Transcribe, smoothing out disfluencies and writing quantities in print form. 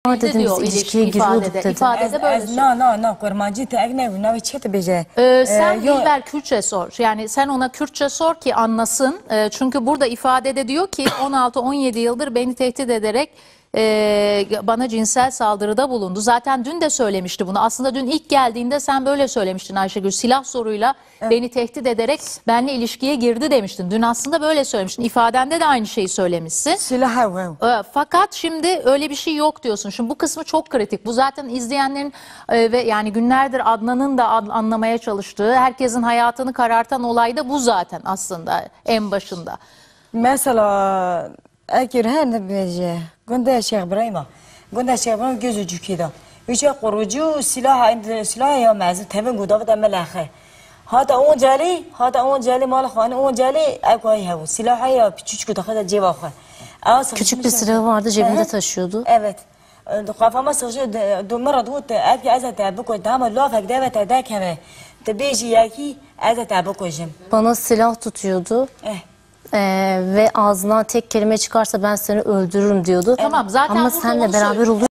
Dediniz diyor ilişkiye ifadede. giriyorduk dedi. İfadede böyle söylüyor. Na kurmancı te egne navi çete beje. Sen Dilber Kürtçe sor. Yani sen ona Kürtçe sor ki anlasın. Çünkü burada ifadede diyor ki 16-17 yıldır beni tehdit ederek bana cinsel saldırıda bulundu. Zaten dün de söylemişti bunu. Aslında dün ilk geldiğinde sen böyle söylemiştin Ayşegül. Silah zoruyla beni tehdit ederek benimle ilişkiye girdi demiştin. Dün aslında böyle söylemiştin. İfadende de aynı şeyi söylemişsin. Silah Fakat şimdi öyle bir şey yok diyorsun. Şimdi bu kısmı çok kritik. Bu zaten izleyenlerin ve yani günlerdir Adnan'ın da anlamaya çalıştığı, herkesin hayatını karartan olay da bu zaten aslında en başında. Mesela eğer her ne beje. Günde Şeyh İbrahim'a. Günde Şeyh İbrahim gözü cüküda. Üçe korucu silah ya mezun temin gudavat emelahe. Hatta on cali mal khani on cali ekoy havu. Silah ya küçük gudavat cevakha. Küçük bir silahı vardı, cebinde taşıyordu. Evet. Kafama sıkışıyor. Dumara dut. Eğer azat tabuko tamam lafak davet edekeme. Tebeji yaki azat tabukojum. Bana silah tutuyordu. Ve ağzından tek kelime çıkarsa ben seni öldürürüm diyordu. Tamam, zaten ama burada senle onu beraber söylüyor. oluyor.